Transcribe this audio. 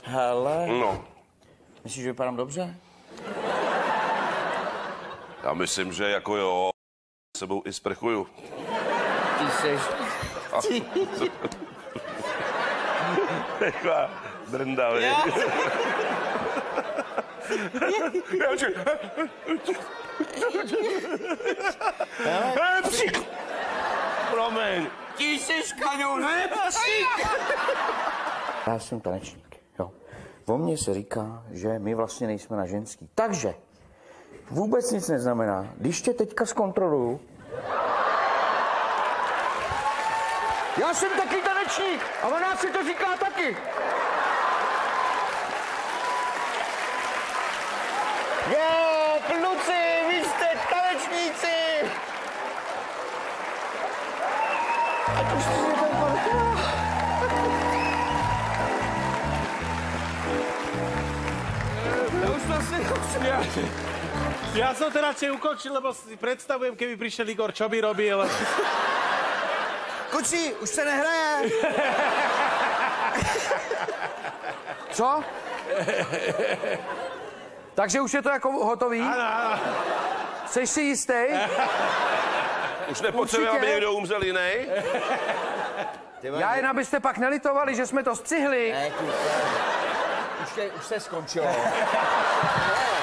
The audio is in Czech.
Hele. No. Myslíš, že vypadám dobře? Já myslím, že jako jo, sebou i sprchuju. Ty seš... Taková drnda, vy. Promiň. Ty seš kaňon, hepčík! Já jsem tanečník, jo. O mně se říká, že my vlastně nejsme na ženský. Takže vůbec nic neznamená, když tě teďka zkontroluju. Já jsem taky tanečník a ona si to říká taky. Jo, kluci, vy jste tanečníci! Ať už si ten Ja už to si nechcem. Ja som to radšej ukončil, lebo si predstavujem, keby prišiel Igor, čo by robil. Kuci, už se nehraje. Co? Takže už je to jako hotový? Áno. Jseš si jistý? Už nepotřebujeme, aby někdo umřel jiný? Já jen abyste pak nelitovali, že jsme to střihli. Ne, už se skončilo.